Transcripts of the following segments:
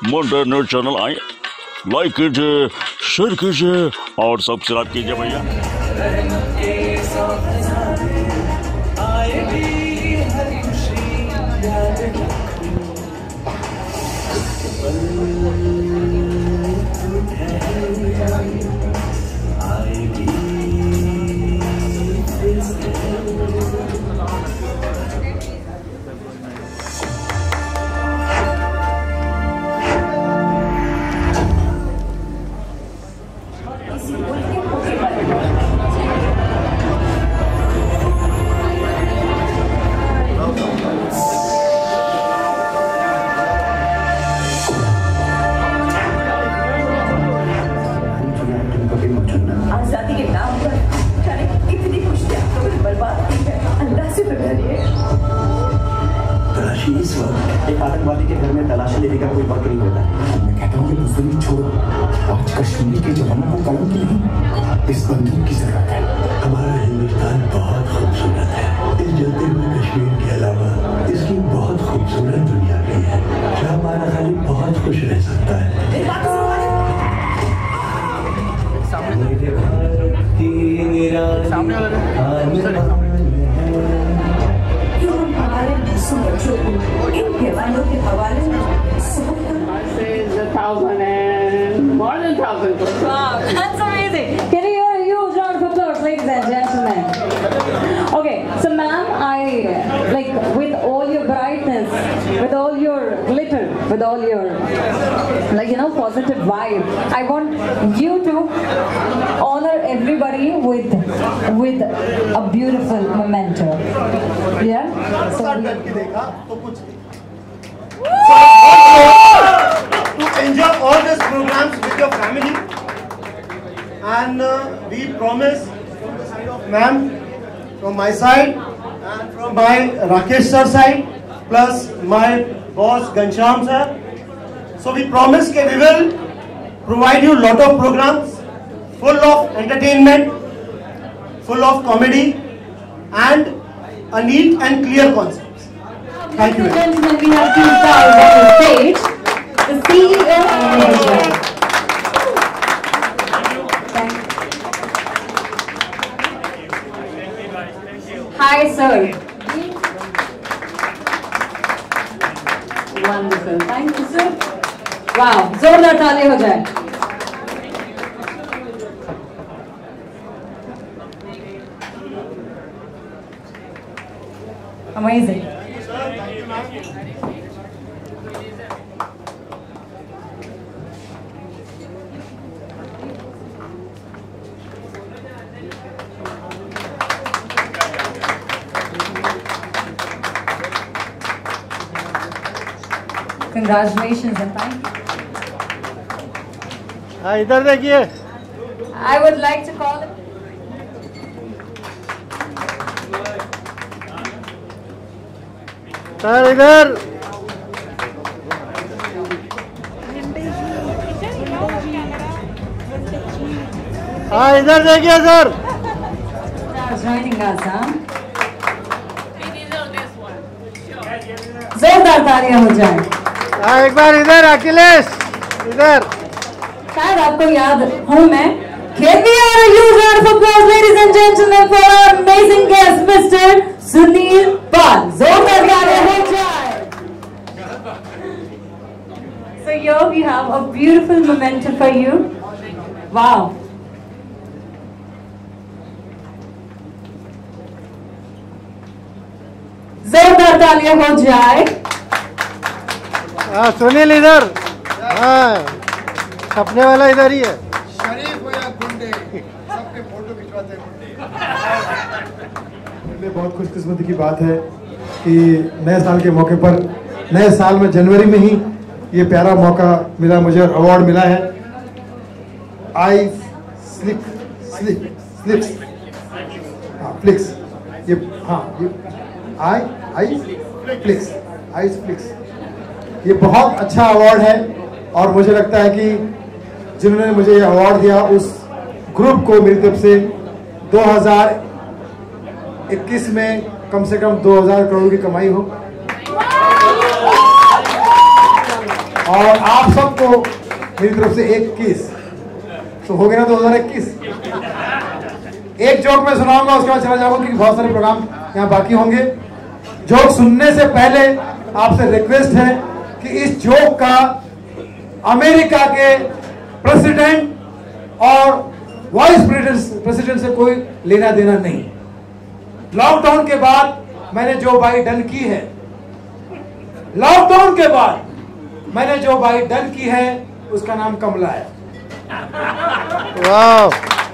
Monday news channel आए, like कीजिए, share कीजिए और सब्सक्राइब कीजिए भैया। आजादी के नाम पर इतनी खुशियां बर्बाद की है। अल्लाह से डरिए। तलाशी इस वक्त एक आतंकवादी के घर में तलाशी लेने का कोई वक्त नहीं होता। मैं कहता हूँ कि मुस्लिम छोड़ो, आज कश्मीर के जवानों को कलम की नहीं, इस बंदूक की जरूरत है। हमारा हिंदुस्तान बहुत खूबसूरत है। इस जलते हुए कश्मीर के अलावा इसकी बहुत खूबसूरत दुनिया भी है, जो हमारा खाली बहुत खुश रह सकता है। हमारे बच्चों को इन जवानों के हवाले more than 1,000. Wow, that's amazing. Can you hear a huge round of applause, ladies and gentlemen? Okay, so ma'am, with all your brightness, with all your glitter, with all your, positive vibe, I want you to honor everybody with a beautiful memento. Yeah? So to enjoy all these programs with your family, and we promise from the side of ma'am, from my side and from my Rakesh sir side, plus my boss Ghanshyam sir, so we promise that we will provide you lot of programs full of entertainment, full of comedy and a neat and clear concepts. Thank you. Ladies and gentlemen, we have two stars on the stage. The CEO and manager. Hi, sir. Wonderful. Thank you, sir. Wow, जोरदार ताली हो जाए. Amazing. Congratulations and thank you. इधर देखिए. I would like to call it. Sir इधर. इधर देखिए sir. Joining us, huh? जोरदार तालियां हो जाए. एक बार इधर अखिलेश इधर. शायद आपको याद हूँ मैं. Can we have a huge round of applause, ladies and gentlemen, for our amazing guest, Mr. Sunil Pal. जोरदार तालियां हो जाए. So here we have a beautiful memento for you. Wow. जोरदार तालियां हो जाए. सुनील इधर. सपने वाला इधर ही है. शरीफ हो या गुंडे, सबके फोटो खिंचवाते हैं. बहुत खुशकिस्मती की बात है कि नए साल के मौके पर, नए साल में जनवरी में ही ये प्यारा मौका मिला, मुझे अवार्ड मिला है. आई स्लिप्स फ्लिक्स, ये आई फ्लिक्स, ये बहुत अच्छा अवार्ड है. और मुझे लगता है कि जिन्होंने मुझे ये अवार्ड दिया उस ग्रुप को मेरी तरफ से 2021 में कम से कम 2000 करोड़ की कमाई हो. और आप सबको मेरी तरफ से एक किस। तो हो गया ना 2021। एक जोक मैं सुनाऊंगा, उसके बाद चला जाऊंगा क्योंकि बहुत सारे प्रोग्राम यहाँ बाकी होंगे। जोक सुनने से पहले आपसे रिक्वेस्ट है कि इस जोक का अमेरिका के प्रेसिडेंट और वाइस प्रेसिडेंट से कोई लेना देना नहीं। लॉकडाउन के बाद मैंने जो बाई डन की है, लॉकडाउन के बाद मैंने जो बाई डन की है उसका नाम कमला है। वाह।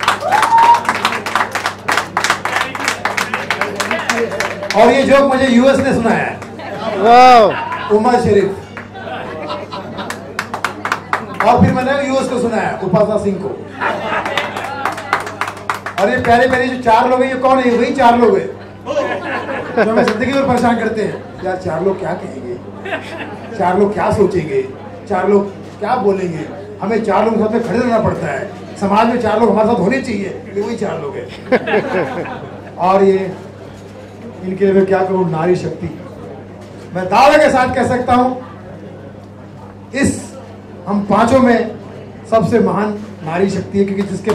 और ये जोक मुझे यूएस ने सुनाया है। वाह। उमर शरीफ। और फिर मैंने यूएस को सुनाया, उपासना सिंह को। और ये प्यारे प्यारे जो 4 लोग हैं, ये कौन है? वही 4 लोग हैं जो हमें जिंदगी में परेशान करते हैं। यार 4 लोग क्या कहेंगे, 4 लोग क्या सोचेंगे, 4 लोग क्या बोलेंगे। हमें 4 लोगों के साथ में खड़े रहना पड़ता है। समाज में 4 लोग हमारे साथ होने चाहिए, ये वही 4 लोग हैं। और ये इनके लिए मैं क्या करूं, नारी शक्ति। मैं दावे के साथ कह सकता हूं, इस हम 5 में सबसे महान नारी शक्ति है, क्योंकि जिसके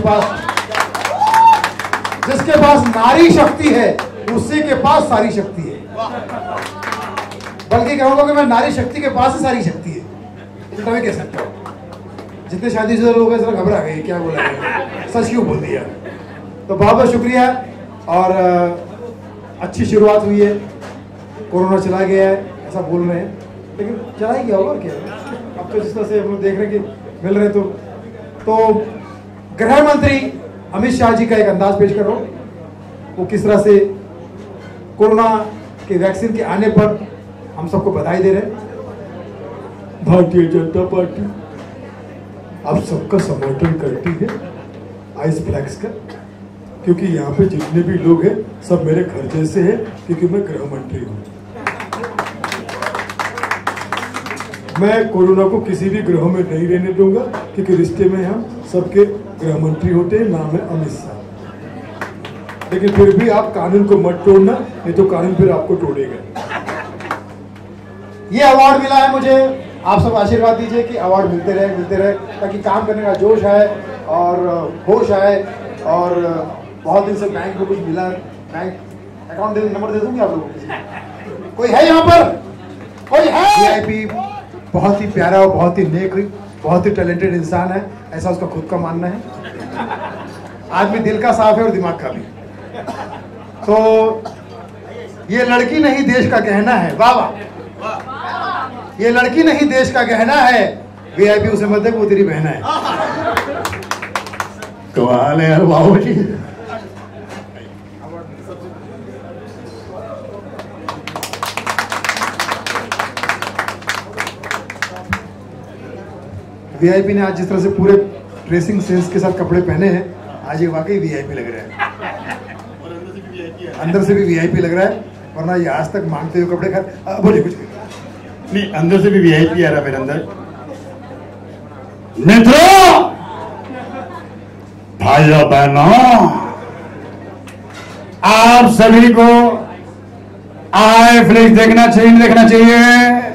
पास नारी शक्ति है उसी के पास सारी शक्ति है। बल्कि कहूंगा कि मैं नारी शक्ति के पास ही सारी शक्ति है, उल्टा भी कह सकता हूं। जितने शादीशुदा लोग हैं जरा घबरा गए, क्या बोला है, सच क्यों बोल दिया। तो बहुत बहुत शुक्रिया। और अच्छी शुरुआत हुई है। कोरोना चला गया है ऐसा बोल रहे हैं, लेकिन चला ही गया होगा क्या। अब तो जिस तरह से हम लोग देख रहे हैं कि मिल रहे तो गृह मंत्री अमित शाह जी का एक अंदाज पेश करो, वो किस तरह से कोरोना के वैक्सीन के आने पर हम सबको बधाई दे रहे हैं। भारतीय जनता पार्टी अब सबका समर्थन करती है आइस फ्लैक्स का, क्योंकि यहाँ पे जितने भी लोग हैं सब मेरे घर जैसे हैं, क्योंकि मैं गृह मंत्री हूँ। मैं कोरोना को किसी भी ग्रह में नहीं रहने दूंगा, क्योंकि रिश्ते में हम सबके गृह मंत्री होते हैं, नाम है अमित शाह। लेकिन फिर भी आप कानून को मत तोड़ना, नहीं तो कानून फिर आपको तोड़ेगा। ये अवार्ड मिला है मुझे, आप सब आशीर्वाद दीजिए कि अवार्ड मिलते रहे, ताकि काम करने का जोश आए और होश आए। और बहुत दिन से बैंक में कुछ मिला, बैंक अकाउंट नंबर दे दूंगी आप लोगों को। कोई है यहाँ पर? कोई है? वीआईपी बहुत ही प्यारा और बहुत ही नेक, बहुत ही टैलेंटेड इंसान है, ऐसा उसका खुद का मानना है। आदमी दिल का साफ है और दिमाग का भी। तो ये लड़की नहीं देश का गहना है। वाह वाह। ये लड़की नहीं देश का गहना है, वीआईपी उसे मत देख, वो तेरी बहना है। कमाल है यार बाबू जी। वीआईपी ने आज जिस तरह से पूरे ड्रेसिंग सेंस के साथ कपड़े पहने हैं, आज ये वाकई वीआईपी लग रहा है। अंदर से भी वीआईपी लग रहा है, वरना ये आज तक मांगते हुए कपड़े खा। बोलिए कुछ नहीं, अंदर से भी वीआईपी आ रहा है मेरे अंदर। मित्रों, भाइयों बहनों, आप सभी को आई फ्लिक्स देखना चाहिए, नहीं देखना चाहिए?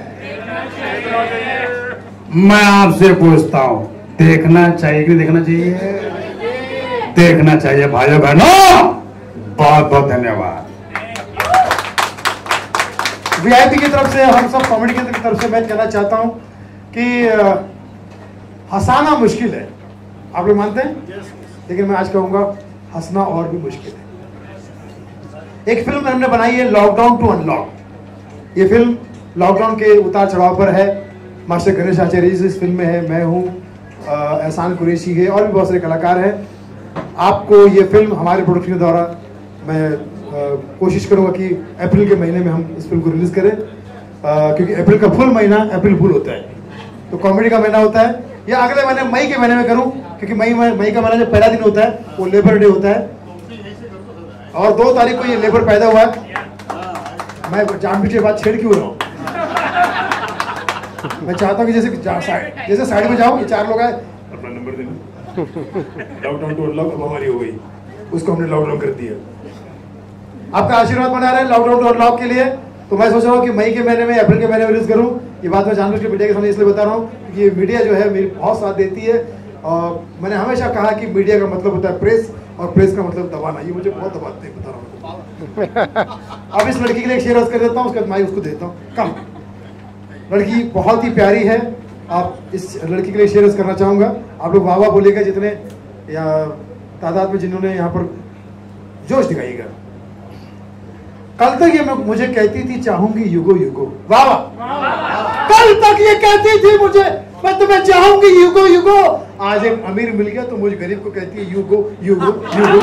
मैं आपसे पूछता हूं, देखना चाहिए कि नहीं देखना चाहिए? देखना चाहिए भाइयों बहनों। बहुत बहुत धन्यवाद। वीआईपी की तरफ से, हम सब कॉमेडी की तरफ से मैं कहना चाहता हूं कि हंसाना मुश्किल है, आप लोग मानते हैं, लेकिन मैं आज कहूंगा हंसना और भी मुश्किल है। एक फिल्म हमने बनाई है, लॉकडाउन टू अनलॉक। ये फिल्म लॉकडाउन के उतार चढ़ाव पर है। मास्टर गणेश आचार्य जी इस फिल्म में है, मैं हूँ, एहसान कुरैशी है और भी बहुत सारे कलाकार हैं। आपको ये फिल्म हमारे प्रोडक्शन के द्वारा मैं कोशिश करूंगा कि अप्रैल के महीने में हम इस फिल्म को रिलीज करें, क्योंकि अप्रैल का फुल महीना अप्रैल फुल होता है, तो कॉमेडी का महीना होता है। या अगले महीने मई के महीने में करूं, क्योंकि मई का महीना जो पहला दिन होता है वो लेबर डे होता है, और 2 तारीख को ये लेबर पैदा हुआ है। मैं जानबूझ के बात छेड़ क्यों रहा हूँ? मैं चाहता हूँ कि जैसे साइड में जाऊँ, ये 4 लोग आए, अपना नंबर देना। लॉकडाउन टू अनलॉक अब हमारी हो गई, उसको हमने लॉकडाउन कर दिया। आपका आशीर्वाद बना रहे लॉकडाउन टू अनलॉक के लिए। तो मैं सोच रहा हूँ कि मई के महीने में, अप्रैल के महीने में रिलीज करूँ, ये बात मैं जानबूझ के मीडिया के सामने इसलिए बता रहा हूँ क्योंकि ये मीडिया जो है मेरी बहुत साथ देती है। और मैंने हमेशा कहा कि मीडिया का मतलब होता है प्रेस, और प्रेस का मतलब दबाना। ये मुझे बहुत दबाते हैं, बता रहा हूँ। अब इस लड़की के लिए एक शेर अर्ज कर देता हूँ, उसके बाद मैं उसको देता हूँ। कम लड़की बहुत ही प्यारी है। आप इस लड़की के लिए शेर अर्ज करना चाहूँगा। आप लोग वाह वाह बोलेगा जितने या तादाद में जिन्होंने यहाँ पर जोश दिखाइएगा। कल तक ये मुझे कहती थी चाहूंगी युगो युगो। वाह वाह। कल तक ये कहती थी मुझे मैं तुम्हें चाहूंगी युगो युगो। आज एक अमीर मिल गया तो मुझे गरीब को कहती है युगो युगो युगो।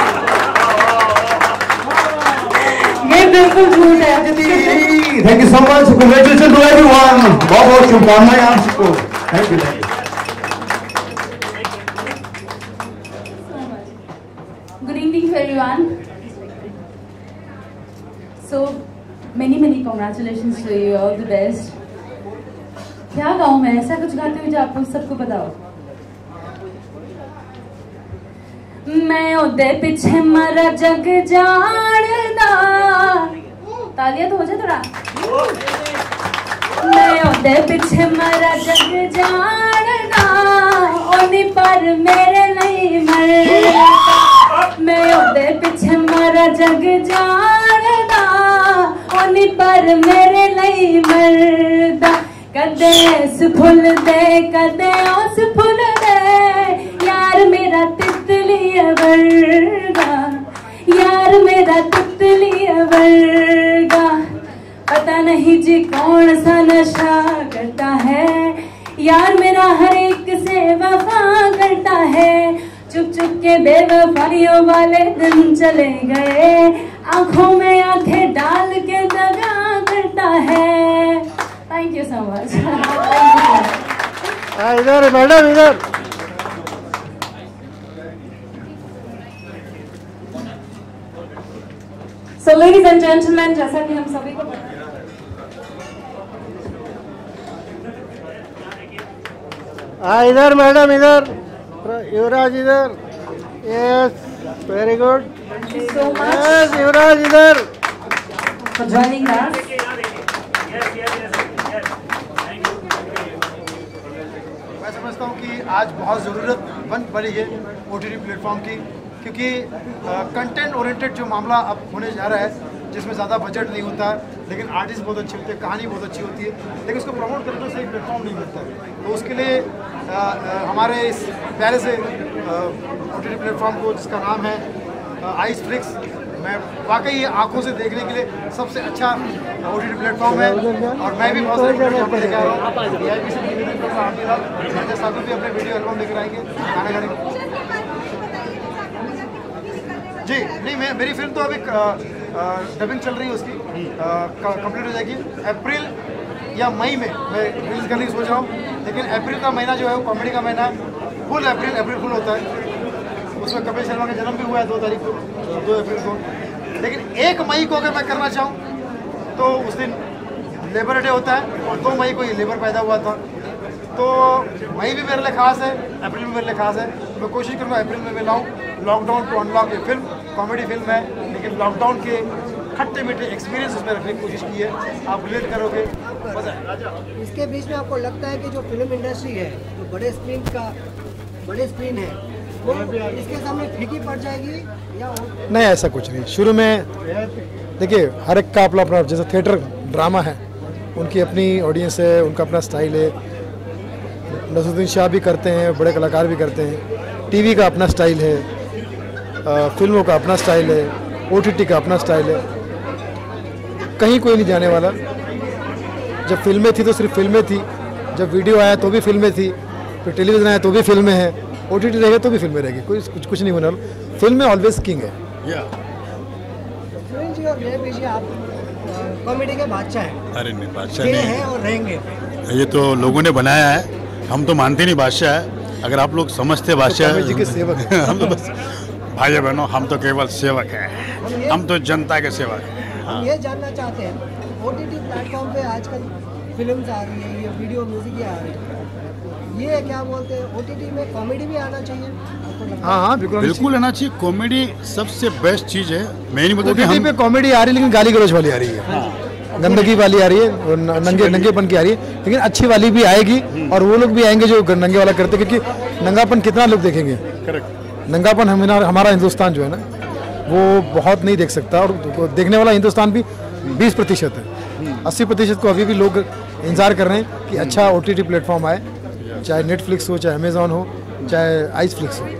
ये बिल्कुल झूठ है। Thank you so much. Congratulation to everyone. बहुत बहुत शुभकामनाएं आप सबको। Thank you. Good evening to everyone. So many congratulations to you. All the best. क्या गाऊं मैं? ऐसा कुछ गाते हुए जो आप सबको बताओ। मैं ओदे पीछे मरा जग जाड़दा। तालियां तो हो जाए थोड़ा। मैं ओदे पीछे मरा जग जाड़दा। ओनी पर मेरे नहीं मरदा। मैं ओदे पीछे मरा जग जाड़दा। ओनी पर मेरे नहीं मरदा। कदे इस फुल दे कदे उस फुल दे। यार मेरा तितली वर्गा। यार मेरा तितली वर्गा। पता नहीं जी कौन सा नशा करता है। यार मेरा हर एक से वफा करता है। चुप चुप के बेवफाइयों वाले दिन चले गए। आंखों में आंखें डाल के दगा करता है। Thank you so much. इधर मैडम इधर। So ladies and gentlemen, जैसा कि हम सभी को इधर मैडम इधर। युवराज इधर। Yes very good. so much yes Yuvraj इधर। for joining us. मैं समझता हूँ कि आज बहुत ज़रूरत बन पड़ी है OTT प्लेटफॉर्म की, क्योंकि कंटेंट ओरिएंटेड जो मामला अब होने जा रहा है, जिसमें ज़्यादा बजट नहीं होता है लेकिन आर्टिस्ट बहुत अच्छे होते हैं, कहानी बहुत अच्छी होती है, लेकिन उसको प्रमोट करने से एक प्लेटफॉर्म नहीं मिलता है। तो उसके लिए हमारे इस प्यारे से OTT प्लेटफॉर्म को, जिसका नाम है आइस फ्लिक्स, मैं वाकई आंखों से देखने के लिए सबसे अच्छा OTT प्लेटफॉर्म है। और मैं भी बहुत सारे प्लेटफॉर्म पर लेकर आया हूँ। VIP से संजय साधु भी अपने वीडियो एल्बम लेकर आएंगे गाने गाने। जी नहीं, मेरी फिल्म तो अभी डबिंग चल रही है, उसकी कंप्लीट हो जाएगी। अप्रैल या मई में मैं रिलीज करने की सोच रहा हूँ। लेकिन अप्रैल का महीना जो है वो कॉमेडी का महीना है। फुल अप्रैल फुल होता है। उसमें कपिल शर्मा का जन्म भी हुआ है 2 तारीख को, 2 अप्रैल को। लेकिन 1 मई को अगर मैं करना चाहूँ तो उस दिन लेबर डे होता है, और 2 मई को ये लेबर पैदा हुआ था। तो मई भी मेरे लिए खास है, अप्रैल भी मेरे लिए खास है। मैं कोशिश करूँगा अप्रैल में मैं लाऊँ लॉकडाउन टू अनलॉक। ये फिल्म कॉमेडी फिल्म है, लेकिन लॉकडाउन के खट्टे मीठे एक्सपीरियंस उसमें रखने की कोशिश की है। आप रिलेट करोगे, मजा है। इसके बीच में आपको लगता है कि जो फिल्म इंडस्ट्री है, जो बड़े स्क्रीन है, वो इसके सामने फीकी पड़ जाएगी या नहीं? ऐसा कुछ नहीं। शुरू में देखिए, हर एक का अपना अपना, जैसे थिएटर ड्रामा है, उनकी अपनी ऑडियंस है, उनका अपना स्टाइल है। नसरुद्दीन शाह भी करते हैं, बड़े कलाकार भी करते हैं। टीवी का अपना स्टाइल है, फिल्मों का अपना स्टाइल है, OTT का अपना स्टाइल है। कहीं कोई नहीं जाने वाला। जब फिल्में थी तो सिर्फ फिल्में थी, जब वीडियो आया तो भी फिल्में थी, फिर टेलीविज़न आया तो भी फिल्में हैं, OTT रहेगा तो भी फिल्में रहेगी। कोई कुछ नहीं होने वाला। फिल्में ऑलवेज किंग है। सुनील जी और जय जी, आप कॉमेडी के बादशाह हैं। अरे नहीं, बादशाह ये नहीं हैं और रहेंगे। ये तो लोगों ने बनाया है, हम तो मानते नहीं बादशाह है। अगर आप लोग समझते बादशाह जी के सेवक हैं। हम तो बस भाई बहनों, हम तो केवल सेवक हैं, हम तो जनता के सेवक हैं। हम ये जानना चाहते हैं, OTT प्लेटफॉर्म पे आजकल फिल्म्स आ रही है, ये वीडियो म्यूजिक आ रही है, ये क्या बोलते हैं, OTT में कॉमेडी भी आना चाहिए? हाँ, बिल्कुल आना चाहिए। कॉमेडी सबसे बेस्ट चीज़ है। मैं नहीं बोलता कि OTT पे कॉमेडी आ रही है, लेकिन गाली गलौज वाली आ रही है। गंदगी वाली आ रही है, नंगेपन की आ रही है, लेकिन अच्छी वाली भी आएगी और वो लोग भी आएंगे जो नंगे वाला करते, क्योंकि नंगापन कितना लोग देखेंगे। नंगापन हमारा हिंदुस्तान जो है ना वो बहुत नहीं देख सकता, और देखने वाला हिंदुस्तान भी 20% है। 80% को अभी भी लोग इंतजार कर रहे हैं कि अच्छा OTT प्लेटफॉर्म आए, चाहे नेटफ्लिक्स हो, चाहे अमेजोन हो, चाहे आइसफ्लिक्स हो।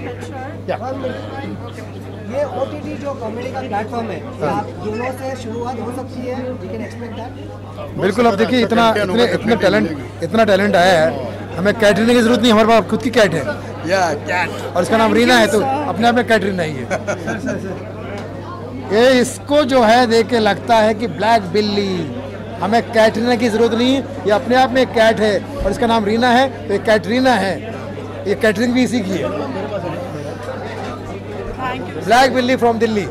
ये OTT जो कॉमेडी का प्लेटफॉर्म है, आप दोनों से शुरुआत हो सकती है, वी कैन एक्सपेक्ट दैट। बिल्कुल, अब देखिए इतना टैलेंट आया है, हमें कैटरीना की जरूरत नहीं, हमारे पास खुद की कैट है और इसका नाम रीना है, तो अपने आप में कैटरीना ही है। ये इसको जो है देख के लगता है कि ब्लैक बिल्ली, हमें कैटरीना की जरूरत नहीं, ये अपने आप में एक कैट है और इसका नाम रीना है, तो ये कैटरीना है, ये कैटरिंग भी इसी की है। ब्लैक बिल्ली फ्रॉम दिल्ली।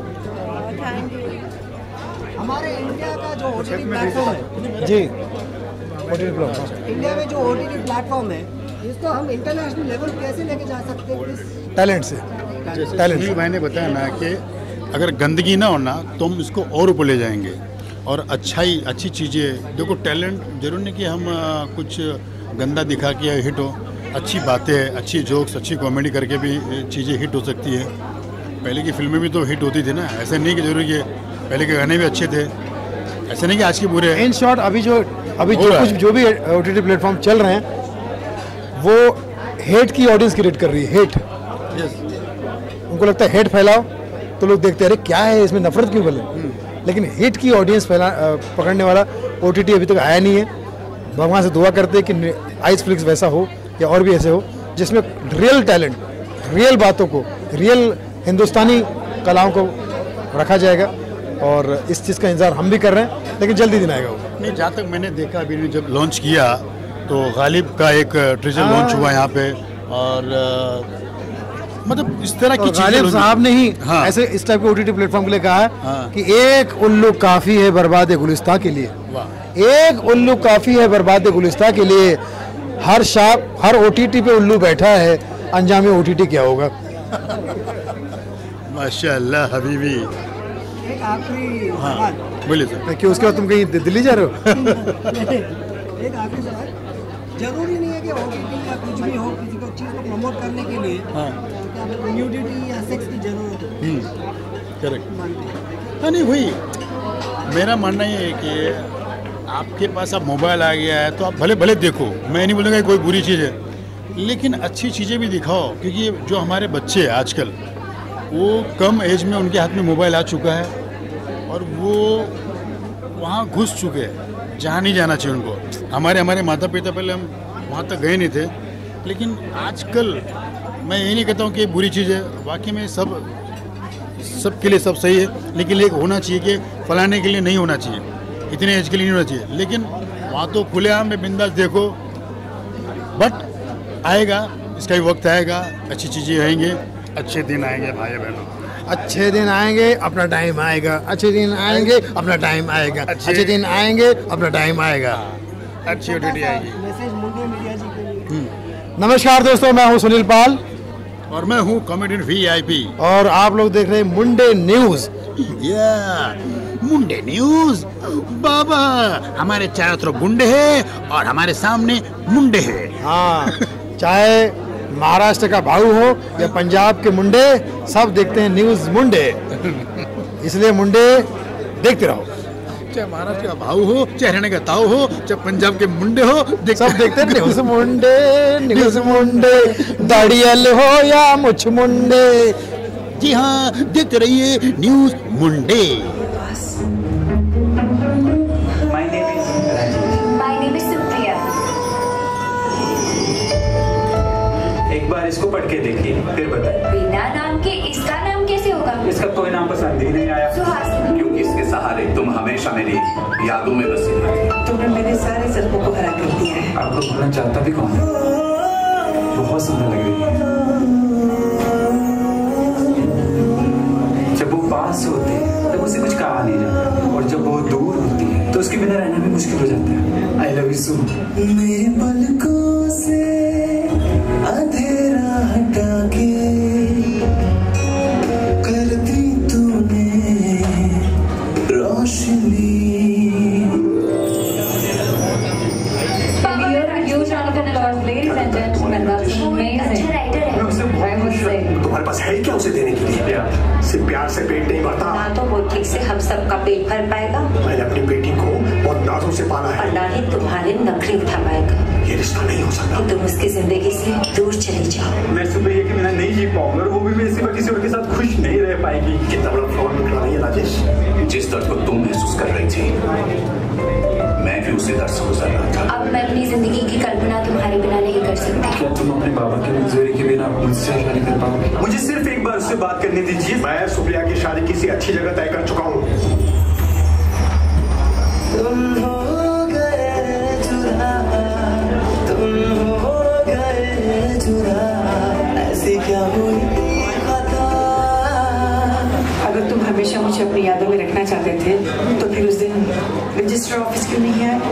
हमारे इंडिया का जो OTT प्लेटफॉर्म है जी, इंडिया में जो OTT प्लेटफॉर्म है, इसको हम इंटरनेशनल लेवल कैसे लेके जा सकते हैं? टैलेंट से। टैलेंट मैंने बताया ना कि अगर गंदगी ना होना तो हम इसको और ऊपर ले जाएंगे, और अच्छी चीज़ें देखो। टैलेंट जरूर नहीं कि हम कुछ गंदा दिखा के हिट हो, अच्छी बातें, अच्छी जोक्स, अच्छी कॉमेडी करके भी चीज़ें हिट हो सकती है। पहले की फिल्में भी तो हिट होती थी ना, ऐसे नहीं कि जरूरी है पहले के गाने भी अच्छे थे, ऐसे नहीं कि आज के बुरे हैं। इन शॉर्ट अभी जो भी OTT प्लेटफॉर्म चल रहे हैं वो हेट की ऑडियंस क्रिएट कर रही है। हेट, उनको लगता है हेट फैलाओ तो लोग देखते हैं अरे क्या है इसमें, नफरत क्यों फैले, लेकिन हिट की ऑडियंस पकड़ने वाला OTT अभी तक आया नहीं है। भगवान से दुआ करते हैं कि आइसफ्लिक्स वैसा हो या और भी ऐसे हो जिसमें रियल टैलेंट, रियल बातों को, रियल हिंदुस्तानी कलाओं को रखा जाएगा, और इस चीज़ का इंतजार हम भी कर रहे हैं, लेकिन जल्दी दिन आएगा वो। नहीं, जहाँ तक मैंने देखा अभी जब लॉन्च किया तो गालिब का एक ट्रेजर लॉन्च हुआ यहाँ पे, और मतलब इस तरह की चीजें गालिब साहब ने ही ऐसे इस टाइप के OTT प्लेटफॉर्म के लिए कहा है कि एक उल्लू काफी है बर्बाद गुलिस्तां के लिए, एक उल्लू काफी है बर्बाद गुलिस्तां के लिए, हर OTT पे उल्लू बैठा है, अंजाम OTT क्या होगा। माशाअल्लाह हबीबी। एक आखिरी सवाल, बोलिए सर। क्यों, उसके बाद तुम कहीं दिल्ली जा रहे हो? एक आखिरी सवाल, जरूरी नहीं है कि OTT या कुछ भी हो, किसी को चीज़ को प्रमोट करने के लिए क्या न्यूडिटी या सेक्स की जरूरत है? करेक्ट। हाँ, नहीं वही मेरा मानना ये है कि आपके पास अब मोबाइल आ गया है तो आप भले भले देखो, मैं नहीं बोलूँगा कोई बुरी चीज़ है, लेकिन अच्छी चीज़ें भी दिखाओ, क्योंकि जो हमारे बच्चे आजकल वो कम एज में उनके हाथ में मोबाइल आ चुका है और वो वहाँ घुस चुके हैं जहाँ नहीं जाना चाहिए उनको। हमारे माता पिता पहले हम वहाँ तक गए नहीं थे, लेकिन आजकल मैं ये नहीं कहता हूँ कि बुरी चीज़ है, वाकई में सब के लिए सब सही है, लेकिन एक होना चाहिए कि फलाने के लिए नहीं होना चाहिए, इतने एज के लिए नहीं होना चाहिए, लेकिन वहाँ तो खुलेआम में बिंदास देखो। बट आएगा, इसका भी वक्त आएगा, अच्छी चीज़ें आएंगे, अच्छे दिन आएंगे भाई बहनों, अच्छे दिन आएंगे, अपना टाइम आएगा, अच्छे दिन आएंगे, अपना टाइम आएगा, अच्छे दिन आएंगे, अपना टाइम आएगा, अच्छी OTT आएगी। मैसेज मुंडे मीडिया जी के लिए। नमस्कार दोस्तों, मैं हूं सुनील पाल और मैं हूं कॉमेडियन VIP, और आप लोग देख रहे हैं मुंडे न्यूज। मुंडे न्यूज। बाबा, हमारे चारों तरफ गुंडे हैं और हमारे सामने मुंडे हैं। हाँ, चाहे महाराष्ट्र का भाऊ हो या पंजाब के मुंडे, सब देखते हैं न्यूज मुंडे, इसलिए मुंडे देखते रहो। चाहे महाराष्ट्र का भाऊ हो, चाहे हरियाणा का ताऊ हो, चाहे पंजाब के मुंडे हो, सब देखते हैं न्यूज मुंडे, न्यूज मुंडे, दाढ़ियल हो या मुछ मुंडे। जी हाँ, देखते रहिए न्यूज मुंडे। एक बार इसको पढ़ के देखिए, फिर बताइए। बिना नाम के इसका नाम कैसे होगा? इसका कोई नाम पसंद ही नहीं आया, सुहासिनी। क्योंकि इसके सहारे तुम हमेशा मेरी यादों में बसी रहती। तुमने मेरे सारे जज्बों को हरा कर दिया है। आपको भूलना चाहता भी कौन है? बहुत सुंदर लग रही है। जब वो पास होती है तब उसे कुछ कहा नहीं जाता, और जब वो दूर होती है तो उसके बिना रहना भी मुश्किल हो जाता है। I love you so. मेरे पलकों से अंधेरा हटा के कर दी तूने रोशनी। है क्या उसे देने के लिए? सिर्फ प्यार से पेट नहीं भरता। ना तो वो ठीक से हम सबका पेट भर पाएगा। मैंने अपनी बेटी को बहुत नाजों से पाला है। और ना ही तुम्हारे नखरे उठा पाएगा। ये रिश्ता नहीं हो सकता। कि तुम उसकी जिंदगी से दूर चली जाओ। मैं सुबह ये कि मैं नहीं जी पाऊंगा, वो भी मैं किसी और के साथ खुश नहीं रह पाएगी। कितना बड़ा फ्रॉड निकला नहीं है राजेश। जिस दर्द को तुम महसूस कर रही थी, मैं भी उसी दर्द से गुजर रहा था। अब मैं अपनी जिंदगी की कल्पना तुम्हारे बिना नहीं कर सकती। क्या तुम अपने बाबा की मंजूरी के बिना मुझसे शादी कर पाओगे? मुझे सिर्फ एक बार उससे बात करने दीजिए। मैं सुप्रिया की शादी किसी अच्छी जगह तय कर चुका हूँ। तुम हो गए जुदा, तुम हो गए जुदा, ऐसी क्या हुई खता। अगर तुम हमेशा मुझे अपनी यादों में रखना चाहते थे तो फिर उस दिन रजिस्टर ऑफिस क्यों नहीं आए?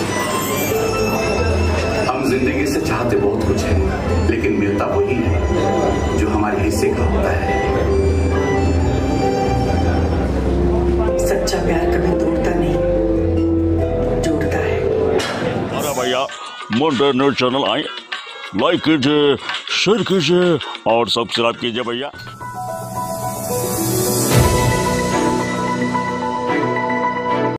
हम जिंदगी से चाहते बहुत कुछ है, लेकिन मिलता वही है जो हमारे हिस्से का होता है। सच्चा प्यार कभी तोड़ता नहीं, जोड़ता है। अरे भैया मुंडा न्यूज़ चैनल आए, लाइक कीजिए, शेयर कीजिए और सब्सक्राइब कीजिए भैया।